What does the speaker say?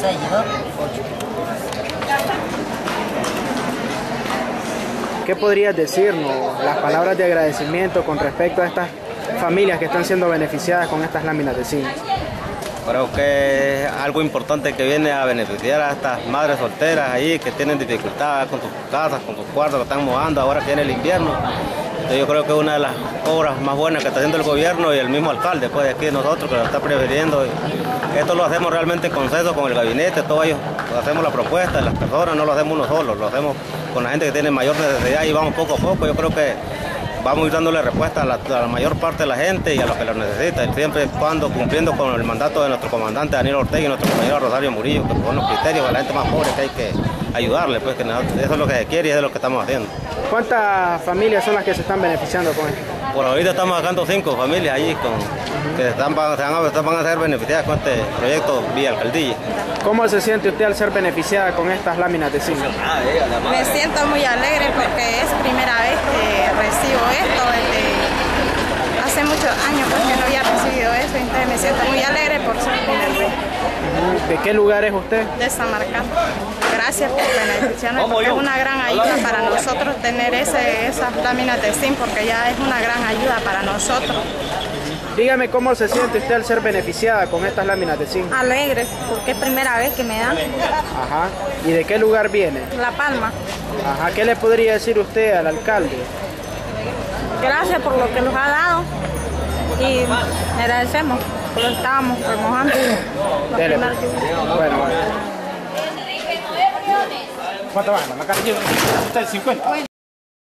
6, ¿no? 8. ¿Qué podrías decirnos, las palabras de agradecimiento con respecto a estas familias que están siendo beneficiadas con estas láminas de zinc? Creo que es algo importante que viene a beneficiar a estas madres solteras ahí que tienen dificultades con sus casas, con sus cuartos, que están mudando ahora que viene el invierno. Entonces yo creo que es una de las obras más buenas que está haciendo el gobierno y el mismo alcalde, pues de aquí de nosotros, que lo está prefiriendo. Esto lo hacemos realmente en consenso con el gabinete, todos ellos hacemos la propuesta, las personas no lo hacemos uno solo, lo hacemos con la gente que tiene mayor necesidad y vamos poco a poco. Yo creo que vamos a ir dándole respuesta a la mayor parte de la gente y a los que lo necesitan, siempre y cuando cumpliendo con el mandato de nuestro comandante Daniel Ortega y nuestro compañero Rosario Murillo, que son los criterios a la gente más pobre que hay que ayudarle, pues que eso es lo que se quiere y eso es lo que estamos haciendo. ¿Cuántas familias son las que se están beneficiando con esto? Por ahorita estamos sacando 5 familias allí que van a ser beneficiadas con este proyecto vía alcaldía. ¿Cómo se siente usted al ser beneficiada con estas láminas de zinc? Me siento muy alegre porque es primera vez que recibo esto. Hace muchos años pues, que no había recibido eso, entonces me siento muy alegre por ser primera vez. ¿De qué lugar es usted? De San Marcán. Gracias por beneficiarnos, porque es una gran ayuda para nosotros tener esas láminas de zinc, porque ya es una gran ayuda para nosotros. Dígame cómo se siente usted al ser beneficiada con estas láminas de zinc. Alegre, porque es primera vez que me dan. Ajá. ¿Y de qué lugar viene? La Palma. Ajá. ¿Qué le podría decir usted al alcalde? Gracias por lo que nos ha dado y agradecemos porque lo estábamos remojando. Dele. Bueno. ¿Cuánto van? ¿La calle? ¿50?